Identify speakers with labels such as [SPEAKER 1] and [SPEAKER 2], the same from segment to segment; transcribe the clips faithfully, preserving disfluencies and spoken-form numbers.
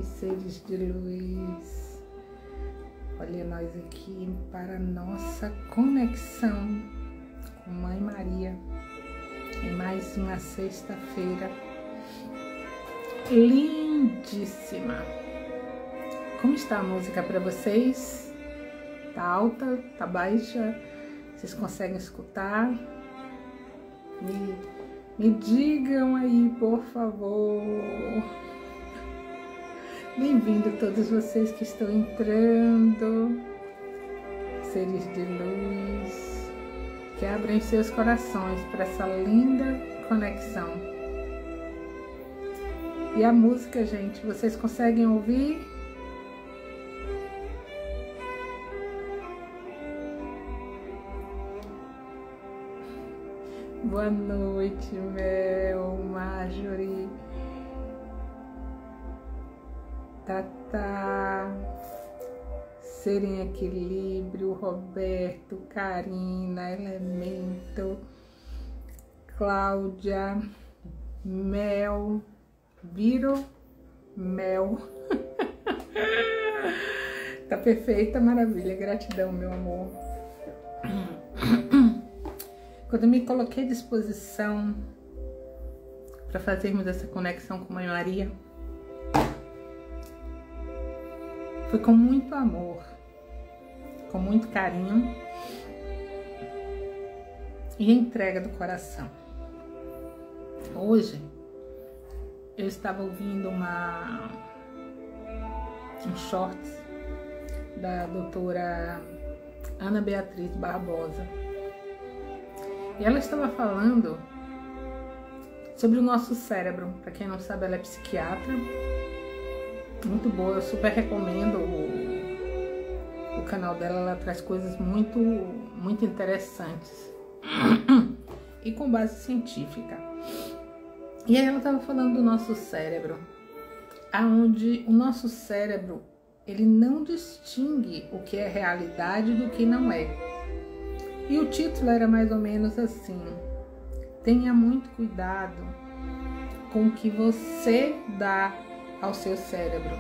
[SPEAKER 1] Oi, seres de luz. Olha nós aqui para a nossa conexão com Mãe Maria em mais uma sexta-feira lindíssima. Como está a música para vocês? Tá alta? Tá baixa? Vocês conseguem escutar? Me, me digam aí, por favor. Bem-vindo todos vocês que estão entrando, seres de luz, que abrem seus corações para essa linda conexão. E a música, gente, vocês conseguem ouvir? Boa noite, Mel, Marjorie, Tata, Ser em Equilíbrio, Roberto, Karina, Elemento, Cláudia, Mel, Viro, Mel. Tá perfeita, maravilha, gratidão, meu amor. Quando eu me coloquei à disposição para fazermos essa conexão com Mãe Maria, foi com muito amor, com muito carinho e entrega do coração. Hoje eu estava ouvindo uma um shorts da doutora Ana Beatriz Barbosa. E ela estava falando sobre o nosso cérebro. Para quem não sabe, ela é psiquiatra. Muito boa, eu super recomendo o, o canal dela. Ela traz coisas muito, muito interessantes e com base científica. E aí ela estava falando do nosso cérebro, aonde o nosso cérebro ele não distingue o que é realidade do que não é. E o título era mais ou menos assim: tenha muito cuidado com o que você dá ao seu cérebro.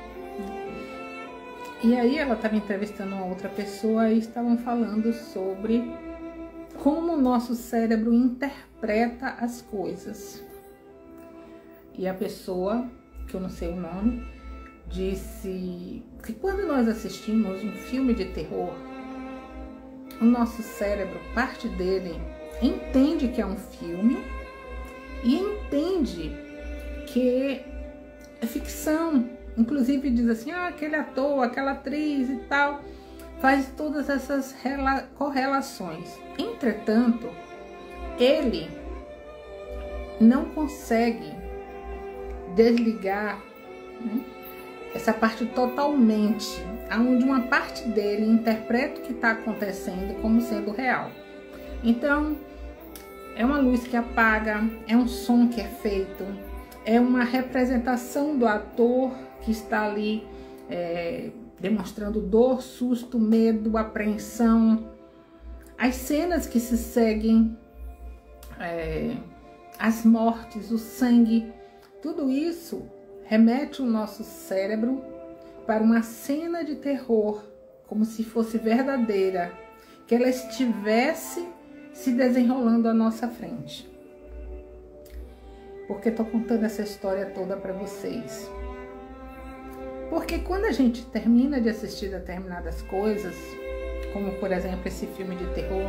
[SPEAKER 1] E aí ela estava entrevistando uma outra pessoa e estavam falando sobre como o nosso cérebro interpreta as coisas. E a pessoa, que eu não sei o nome, disse que quando nós assistimos um filme de terror, o nosso cérebro, parte dele, entende que é um filme e entende que é ficção. Inclusive diz assim, ah, aquele ator, aquela atriz e tal, faz todas essas correlações. Entretanto, ele não consegue desligar, né, essa parte totalmente, onde uma parte dele interpreta o que está acontecendo como sendo real. Então, é uma luz que apaga, é um som que é feito, é uma representação do ator que está ali é, demonstrando dor, susto, medo, apreensão. As cenas que se seguem, é, as mortes, o sangue, tudo isso remete o nosso cérebro para uma cena de terror, como se fosse verdadeira, que ela estivesse se desenrolando à nossa frente. Por que estou contando essa história toda para vocês? Porque quando a gente termina de assistir determinadas coisas, como por exemplo esse filme de terror,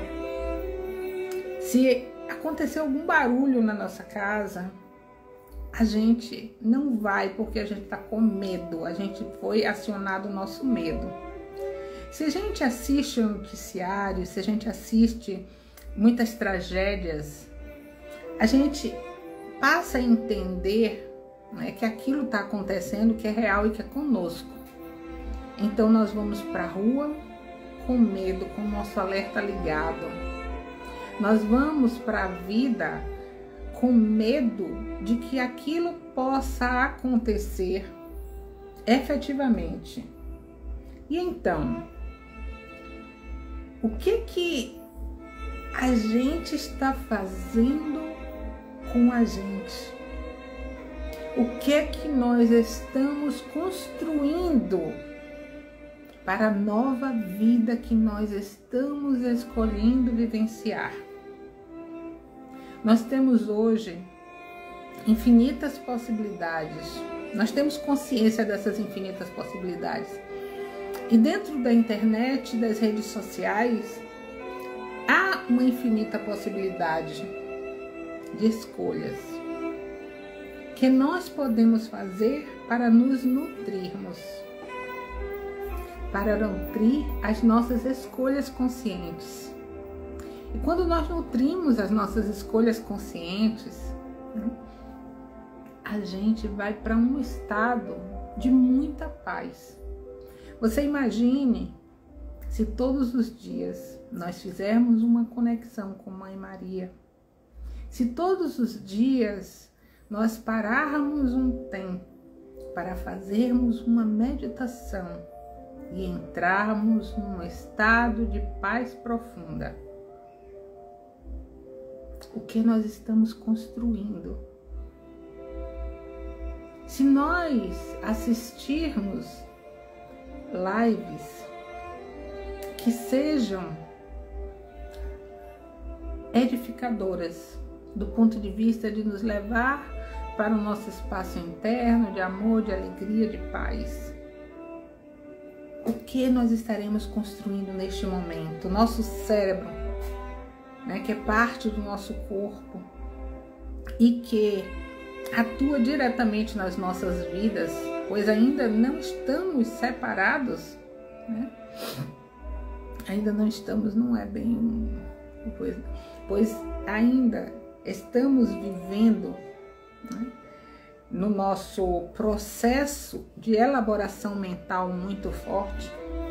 [SPEAKER 1] se aconteceu algum barulho na nossa casa, a gente não vai porque a gente está com medo, a gente foi acionado o nosso medo. Se a gente assiste o noticiário, se a gente assiste muitas tragédias, a gente passa a entender, né, que aquilo está acontecendo, que é real e que é conosco. Então nós vamos para a rua com medo, com o nosso alerta ligado. Nós vamos para a vida com medo de que aquilo possa acontecer efetivamente. E então, o que que a gente está fazendo com a gente? O que é que nós estamos construindo para a nova vida que nós estamos escolhendo vivenciar? Nós temos hoje infinitas possibilidades. Nós temos consciência dessas infinitas possibilidades. E dentro da internet, das redes sociais, há uma infinita possibilidade de escolhas que nós podemos fazer para nos nutrirmos, para nutrir as nossas escolhas conscientes. E quando nós nutrimos as nossas escolhas conscientes, né, a gente vai para um estado de muita paz. Você imagine se todos os dias nós fizermos uma conexão com Mãe Maria, se todos os dias nós pararmos um tempo para fazermos uma meditação e entrarmos num estado de paz profunda, o que nós estamos construindo? Se nós assistirmos lives que sejam edificadoras do ponto de vista de nos levar para o nosso espaço interno de amor, de alegria, de paz, o que nós estaremos construindo neste momento? O nosso cérebro, né, que é parte do nosso corpo e que atua diretamente nas nossas vidas, pois ainda não estamos separados, né? Ainda não estamos, não é bem, pois, pois ainda estamos vivendo, né, no nosso processo de elaboração mental muito forte.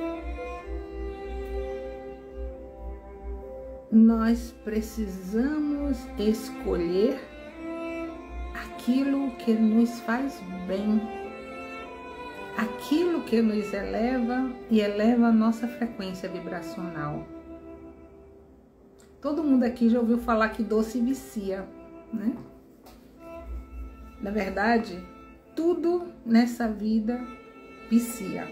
[SPEAKER 1] Nós precisamos escolher aquilo que nos faz bem, aquilo que nos eleva e eleva a nossa frequência vibracional. Todo mundo aqui já ouviu falar que doce vicia, né? Na verdade, tudo nessa vida vicia.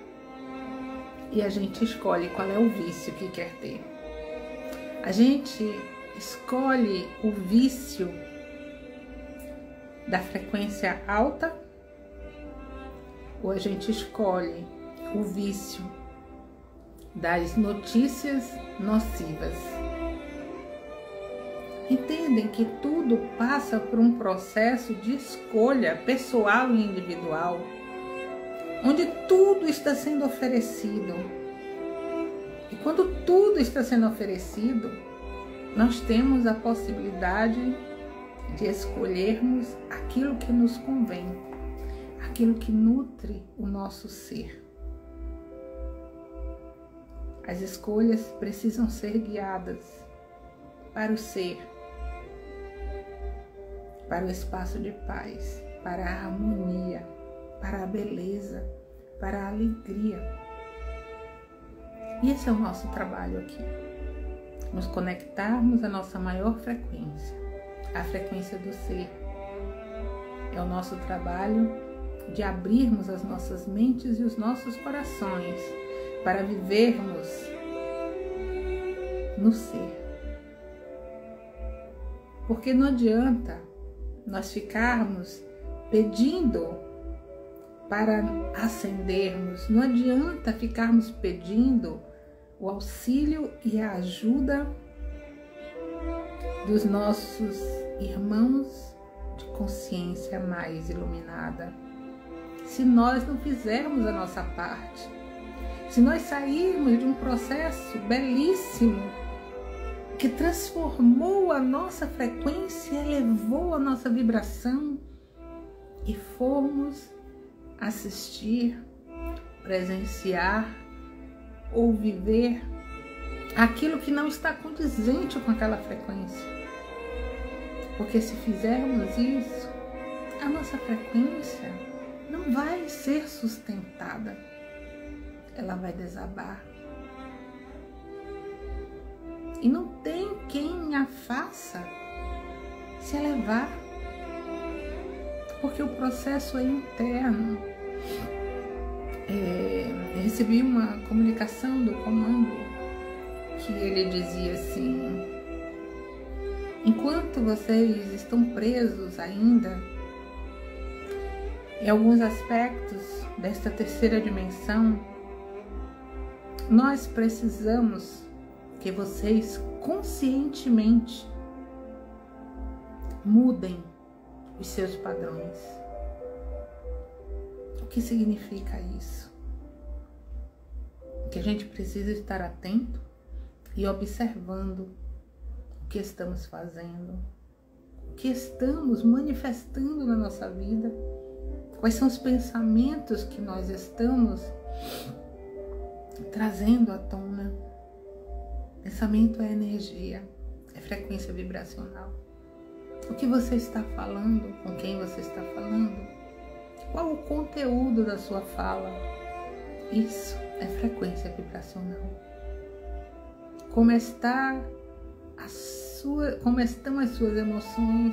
[SPEAKER 1] E a gente escolhe qual é o vício que quer ter. A gente escolhe o vício da frequência alta, ou a gente escolhe o vício das notícias nocivas. Entendem que tudo passa por um processo de escolha pessoal e individual, onde tudo está sendo oferecido. E quando tudo está sendo oferecido, nós temos a possibilidade de escolhermos aquilo que nos convém, aquilo que nutre o nosso ser. As escolhas precisam ser guiadas para o ser, para o espaço de paz, para a harmonia, para a beleza, para a alegria. E esse é o nosso trabalho aqui, nos conectarmos à nossa maior frequência, a frequência do ser. É o nosso trabalho de abrirmos as nossas mentes e os nossos corações para vivermos no ser. Porque não adianta nós ficarmos pedindo para ascendermos, não adianta ficarmos pedindo o auxílio e a ajuda dos nossos irmãos de consciência mais iluminada, se nós não fizermos a nossa parte, se nós sairmos de um processo belíssimo que transformou a nossa frequência, elevou a nossa vibração e formos assistir, presenciar ou viver aquilo que não está condizente com aquela frequência. Porque se fizermos isso, a nossa frequência não vai ser sustentada, ela vai desabar. E não tem quem a faça se elevar. porque o processo é interno. É, eu recebi uma comunicação do comando que ele dizia assim: enquanto vocês estão presos ainda em alguns aspectos desta terceira dimensão, nós precisamos que vocês conscientemente mudem os seus padrões. O que significa isso? Que a gente precisa estar atento e observando o que estamos fazendo, o que estamos manifestando na nossa vida, quais são os pensamentos que nós estamos trazendo à tona. Pensamento é energia, é frequência vibracional. O que você está falando, com quem você está falando, qual o conteúdo da sua fala, isso é frequência vibracional. Como está a sua, como estão as suas emoções,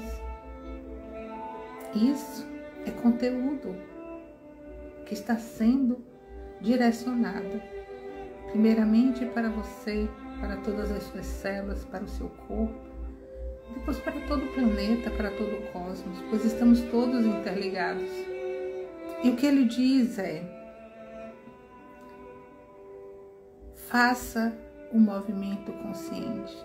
[SPEAKER 1] isso é conteúdo que está sendo direcionado primeiramente para você, para todas as suas células, para o seu corpo, depois para todo o planeta, para todo o cosmos, pois estamos todos interligados. E o que ele diz é: faça o movimento consciente,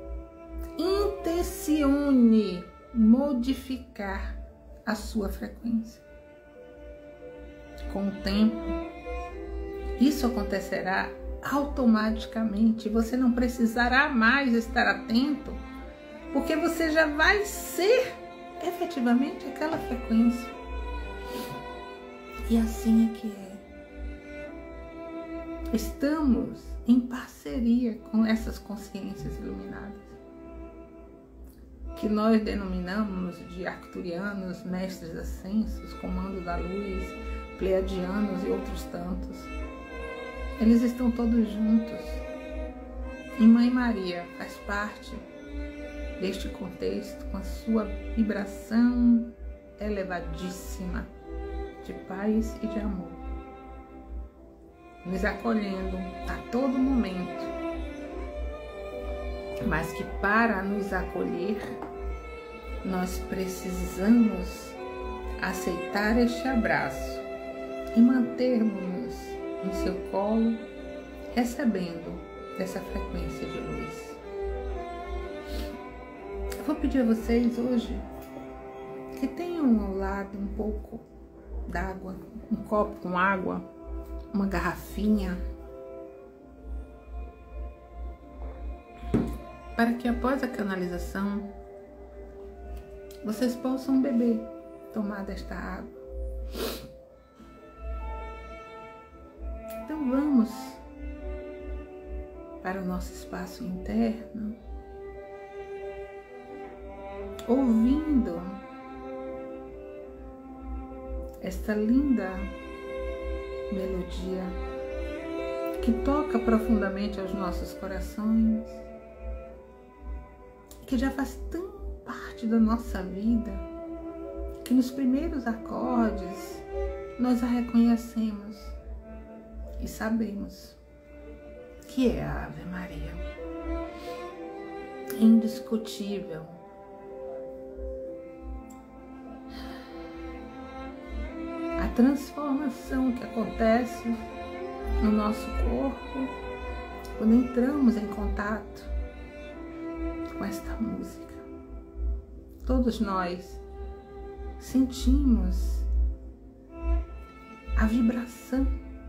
[SPEAKER 1] intencione modificar a sua frequência. Com o tempo, isso acontecerá automaticamente. Você não precisará mais estar atento, porque você já vai ser efetivamente aquela frequência. E assim é que é. Estamos em parceria com essas consciências iluminadas, que nós denominamos de arcturianos, mestres ascensos, comando da luz, pleiadianos e outros tantos. Eles estão todos juntos. E Mãe Maria faz parte deste contexto com a sua vibração elevadíssima de paz e de amor, nos acolhendo a todo momento, mas que para nos acolher nós precisamos aceitar este abraço e mantermos-nos em seu colo, recebendo dessa frequência de luz. Eu vou pedir a vocês hoje que tenham ao lado um pouco d'água, um copo com água, uma garrafinha, para que após a canalização vocês possam beber, tomar desta água. Então vamos para o nosso espaço interno, ouvindo esta linda melodia que toca profundamente aos nossos corações, que já faz tão parte da nossa vida, que nos primeiros acordes nós a reconhecemos e sabemos que é a Ave Maria. Indiscutível. A transformação que acontece no nosso corpo quando entramos em contato com esta música. Todos nós sentimos a vibração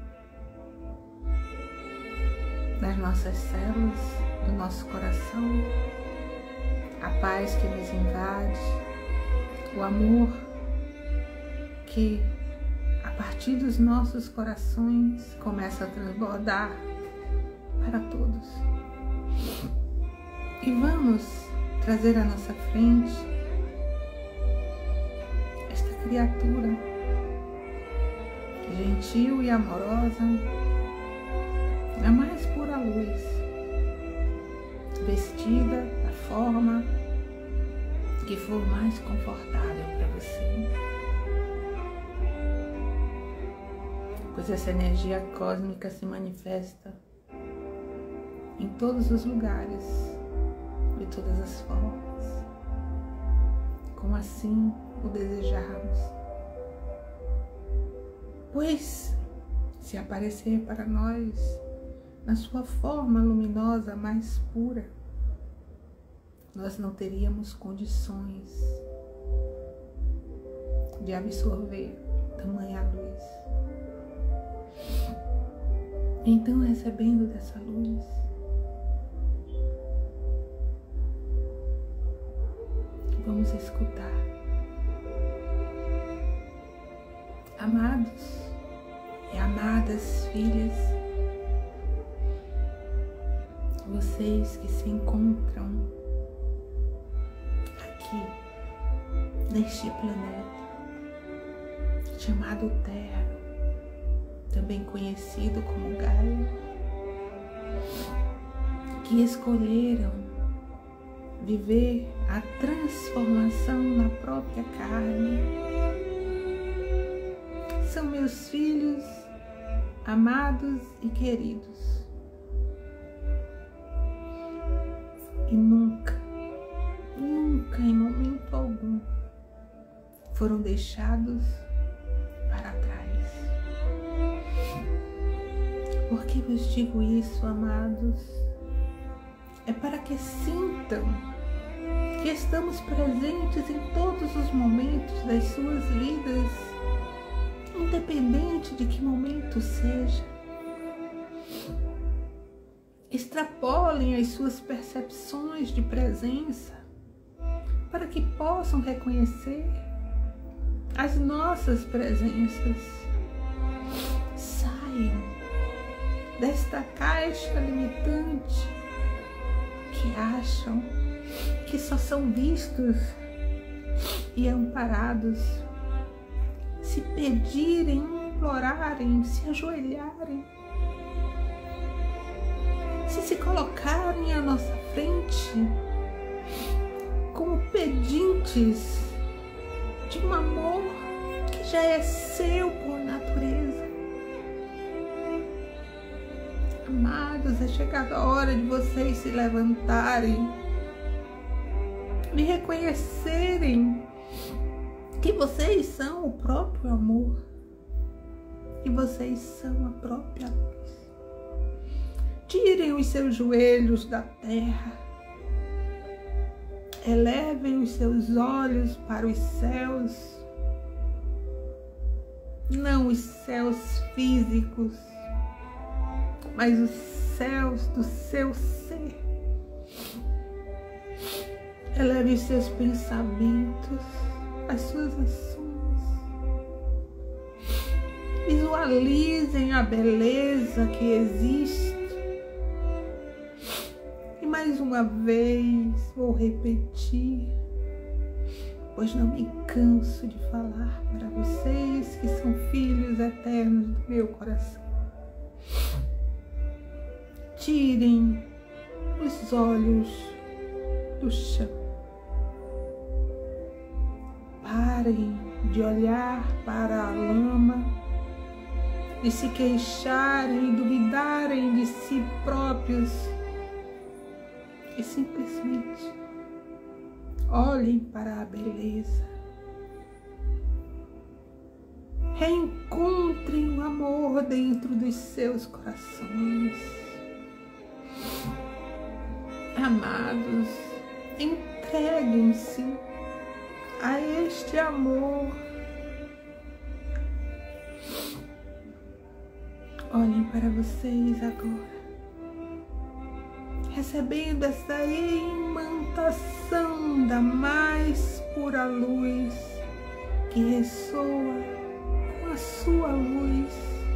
[SPEAKER 1] das nossas células, do nosso coração, a paz que nos invade, o amor que a partir dos nossos corações começa a transbordar para todos. E vamos trazer à nossa frente esta criatura gentil e amorosa, a mais pura luz, vestida da forma que for mais confortável para você. pois essa energia cósmica se manifesta em todos os lugares, de todas as formas, como assim o desejarmos. Pois, se aparecer para nós na sua forma luminosa mais pura, nós não teríamos condições de absorver tamanha luz. Então, recebendo dessa luz, vamos escutar. Amados e amadas filhas, vocês que se encontram aqui, neste planeta chamado Terra, também conhecido como Gaia, que escolheram viver a transformação na própria carne. São meus filhos amados e queridos. E nunca, nunca em momento algum foram deixados para trás. Por que vos digo isso, amados? É para que sintam que estamos presentes em todos os momentos das suas vidas, independente de que momento seja. Extrapolem as suas percepções de presença para que possam reconhecer as nossas presenças. Saiam desta caixa limitante que acham que só são vistos e amparados se pedirem, implorarem, se ajoelharem, se se colocarem à nossa frente como pedintes de um amor que já é seu por natureza. Amados, é chegada a hora de vocês se levantarem, de reconhecerem que vocês são o próprio amor e vocês são a própria luz. Tirem os seus joelhos da terra, elevem os seus olhos para os céus, não os céus físicos, mas os céus do seu ser. Eleve os seus pensamentos, as suas ações. Visualizem a beleza que existe. E mais uma vez vou repetir, pois não me canso de falar para vocês que são filhos eternos do meu coração. Tirem os olhos do chão. Parem de olhar para a lama, de se queixarem e duvidarem de si próprios e simplesmente olhem para a beleza. Reencontrem o amor dentro dos seus corações. Amados, entreguem-se a este amor. Olhem para vocês agora, recebendo essa imantação da mais pura luz que ressoa com a sua luz.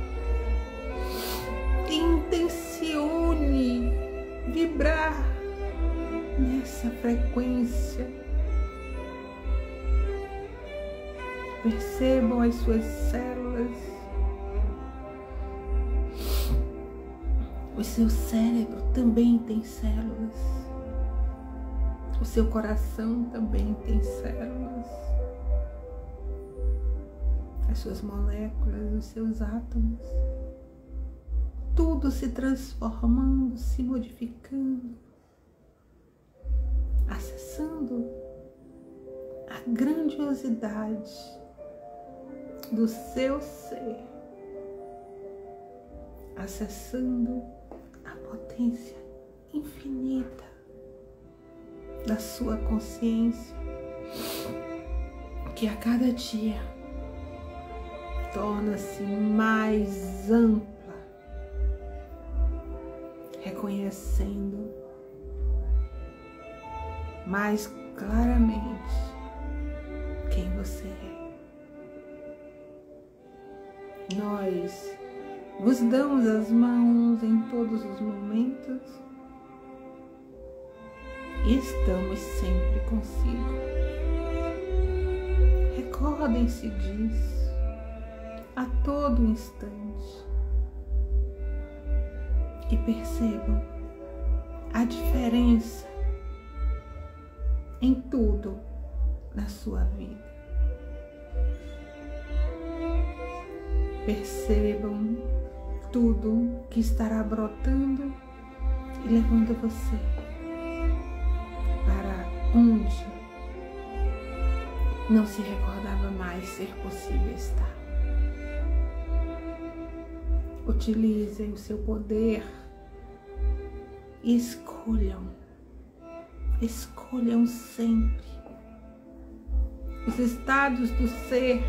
[SPEAKER 1] Intencione vibrar nessa frequência. Percebam as suas células. O seu cérebro também tem células. O seu coração também tem células. As as suas moléculas, os seus átomos, tudo se transformando, se modificando, acessando a grandiosidade do seu ser, acessando a potência infinita da sua consciência, que a cada dia torna-se mais ampla, reconhecendo mais claramente quem você é. Nós vos damos as mãos em todos os momentos e estamos sempre consigo. Recordem-se disso a todo instante e percebam a diferença em tudo na sua vida. Percebam tudo que estará brotando e levando você para onde não se recordava mais ser possível estar. Utilizem o seu poder e escolham, escolham sempre os estados do ser,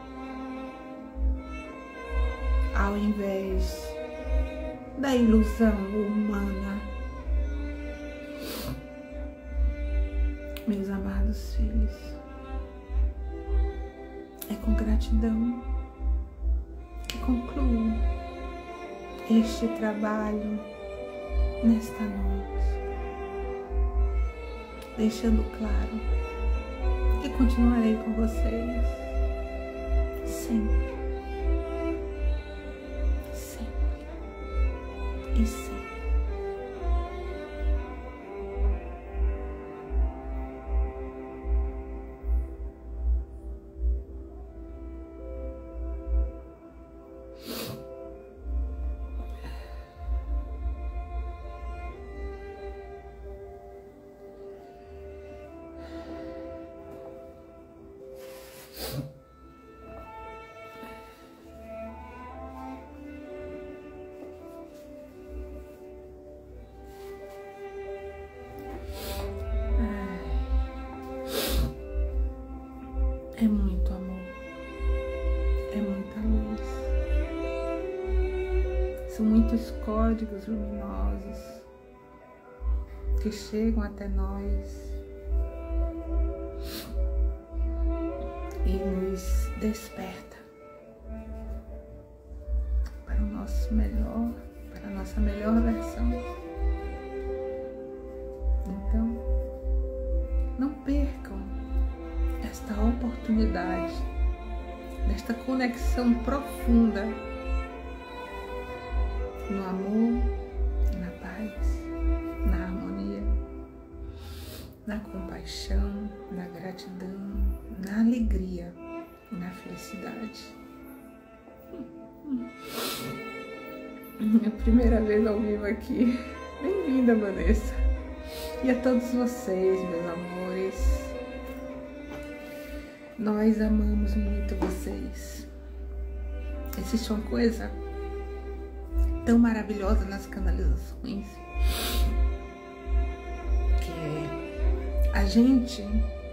[SPEAKER 1] ao invés da ilusão humana. Meus amados filhos, é com gratidão que concluo este trabalho nesta noite, deixando claro que continuarei com vocês sempre, sempre e sempre. É muito amor, é muita luz, são muitos códigos luminosos que chegam até nós e nos desperta para o nosso melhor, para a nossa melhor versão. Então, não percam esta oportunidade, desta conexão profunda no amor, na paz, na harmonia, na compaixão, na gratidão, na alegria, na felicidade. É a primeira vez ao vivo aqui. Bem-vinda, Vanessa. E a todos vocês, meus amores. Nós amamos muito vocês. Existe uma coisa tão maravilhosa nas canalizações, que é a gente,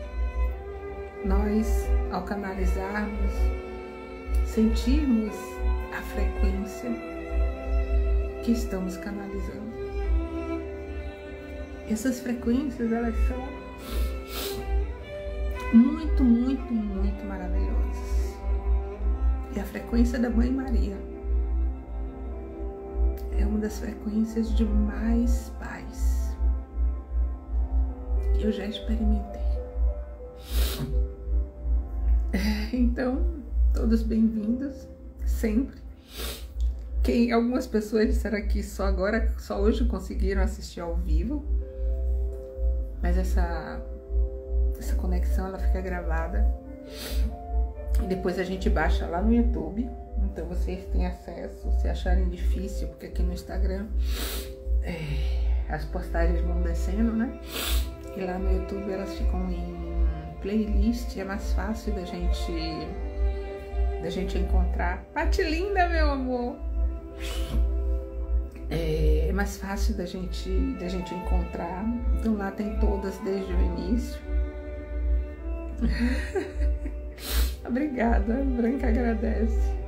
[SPEAKER 1] nós, ao canalizarmos, sentirmos a frequência que estamos canalizando. Essas frequências, elas são muito, muito, muito maravilhosas. E a frequência da Mãe Maria é uma das frequências de mais paz que eu já experimentei. Então, todos bem-vindos, sempre. Quem, algumas pessoas disseram aqui só agora, só hoje conseguiram assistir ao vivo, mas essa Essa conexão, ela fica gravada E depois a gente baixa lá no YouTube. Então vocês têm acesso, se acharem difícil, porque aqui no Instagram é, as postagens vão descendo, né? E lá no YouTube elas ficam em playlist, é mais fácil da gente, da gente encontrar. Pati linda, meu amor! É, é mais fácil da gente, da gente encontrar. Então lá tem todas desde o início. Obrigada, Branca agradece.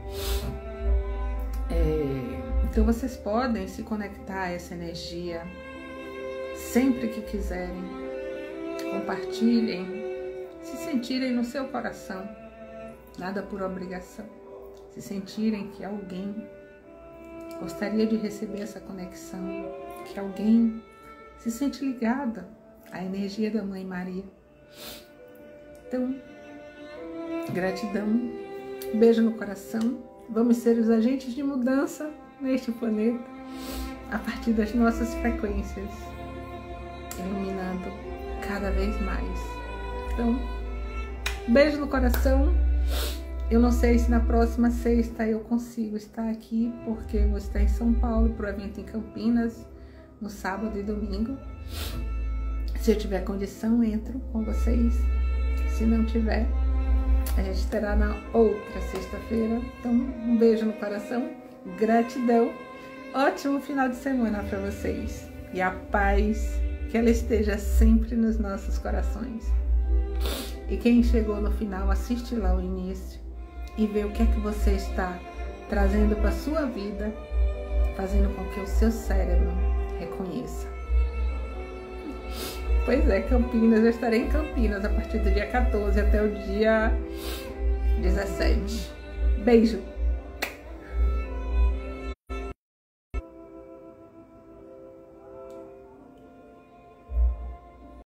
[SPEAKER 1] É, então vocês podem se conectar a essa energia sempre que quiserem. Compartilhem, se sentirem no seu coração, nada por obrigação. Se sentirem que alguém gostaria de receber essa conexão, que alguém se sente ligada à energia da Mãe Maria. Então, gratidão, um beijo no coração. Vamos ser os agentes de mudança neste planeta a partir das nossas frequências, iluminando cada vez mais. Então, beijo no coração. Eu não sei se na próxima sexta eu consigo estar aqui, porque eu vou estar em São Paulo para o evento em Campinas, no sábado e domingo. Se eu tiver condição, entro com vocês. Se não tiver, a gente terá na outra sexta-feira. Então, um beijo no coração, gratidão, ótimo final de semana para vocês. E a paz, que ela esteja sempre nos nossos corações. E quem chegou no final, assiste lá o início e vê o que é que você está trazendo para a sua vida, fazendo com que o seu cérebro reconheça. Pois é, Campinas, eu estarei em Campinas a partir do dia quatorze até o dia dezessete. Beijo!